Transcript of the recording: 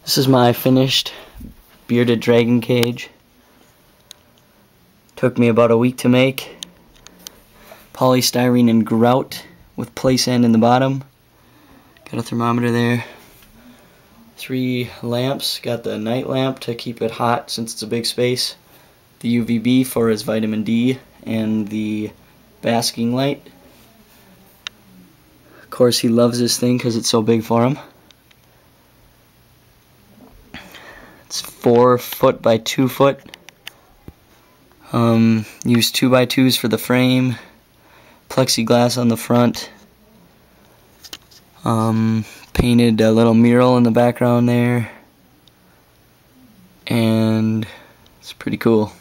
This is my finished bearded dragon cage. Took me about a week to make. Polystyrene and grout with play sand in the bottom. Got a thermometer there. 3 lamps. Got the night lamp to keep it hot since it's a big space. The UVB for his vitamin D and the basking light. Of course, he loves this thing because it's so big for him. It's 4 foot by 2 foot. Used 2x2s for the frame. Plexiglass on the front. Painted a little mural in the background there. And it's pretty cool.